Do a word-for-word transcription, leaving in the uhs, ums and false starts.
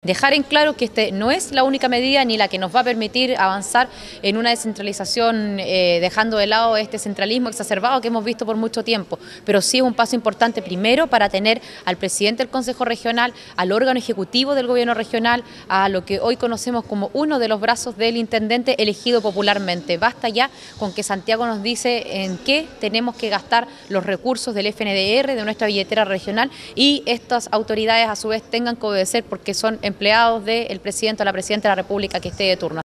dejar en claro que este no es la única medida ni la que nos va a permitir avanzar en una descentralización, eh, dejando de lado este centralismo exacerbado que hemos visto por mucho tiempo, pero sí es un paso importante primero para tener al presidente del Consejo Regional, al órgano ejecutivo del gobierno regional, a lo que hoy conocemos como uno de los brazos del intendente elegido popularmente. Basta ya con que Santiago nos dice en qué tenemos que gastar los recursos del F N D R, de nuestra billetera regional, y estas autoridades a su vez tengan que obedecer porque son empleados del presidente o la presidenta de la República que esté de turno.